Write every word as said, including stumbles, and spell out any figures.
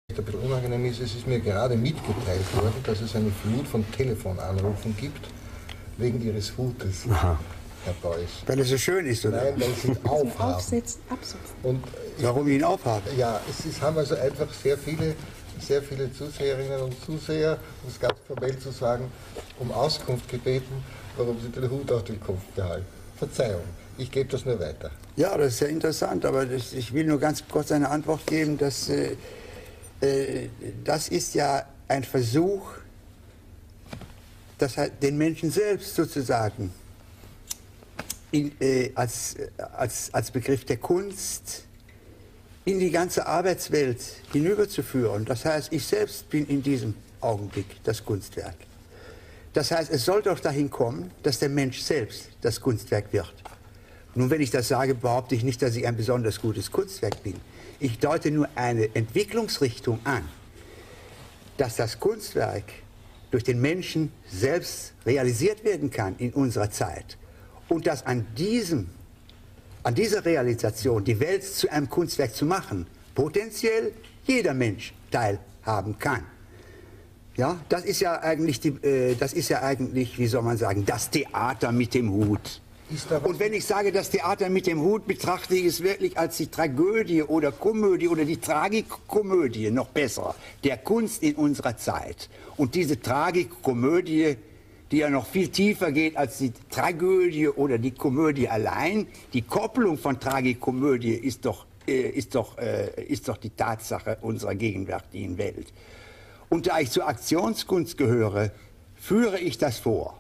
ein bisschen unangenehm ist, es ist mir gerade mitgeteilt worden, dass es eine Flut von Telefonanrufen gibt, wegen Ihres Hutes, Aha. Herr Beuys. Weil es so schön ist, oder? Nein, weil Sie ihn aufhaben. Aufsetzen, absetzen. Und ich, Warum ich ihn aufhabe? ja, es ist, haben also einfach sehr viele, sehr viele Zuseherinnen und Zuseher, um es ganz formell zu sagen, um Auskunft gebeten, warum Sie den Hut auf den Kopf behalten. Verzeihung, ich gebe das nur weiter. Ja, das ist ja interessant, aber das, ich will nur ganz kurz eine Antwort geben, dass äh, äh, das ist ja ein Versuch, das hat den Menschen selbst sozusagen in, äh, als, als, als Begriff der Kunst in die ganze Arbeitswelt hinüberzuführen. Das heißt, ich selbst bin in diesem Augenblick das Kunstwerk. Das heißt, es soll doch dahin kommen, dass der Mensch selbst das Kunstwerk wird. Nun, wenn ich das sage, behaupte ich nicht, dass ich ein besonders gutes Kunstwerk bin. Ich deute nur eine Entwicklungsrichtung an, dass das Kunstwerk durch den Menschen selbst realisiert werden kann in unserer Zeit und dass an diesem, an dieser Realisation, die Welt zu einem Kunstwerk zu machen, potenziell jeder Mensch teilhaben kann. Ja, das ist ja eigentlich, die, äh, das ist ja eigentlich, wie soll man sagen, das Theater mit dem Hut. Und wenn ich sage, das Theater mit dem Hut, betrachte ich es wirklich als die Tragödie oder Komödie oder die Tragikomödie, noch besser, der Kunst in unserer Zeit. Und diese Tragikomödie, die ja noch viel tiefer geht als die Tragödie oder die Komödie allein, die Kopplung von Tragikomödie ist doch, äh, ist doch, äh, ist doch die Tatsache unserer gegenwärtigen Welt. Und da ich zur Aktionskunst gehöre, führe ich das vor.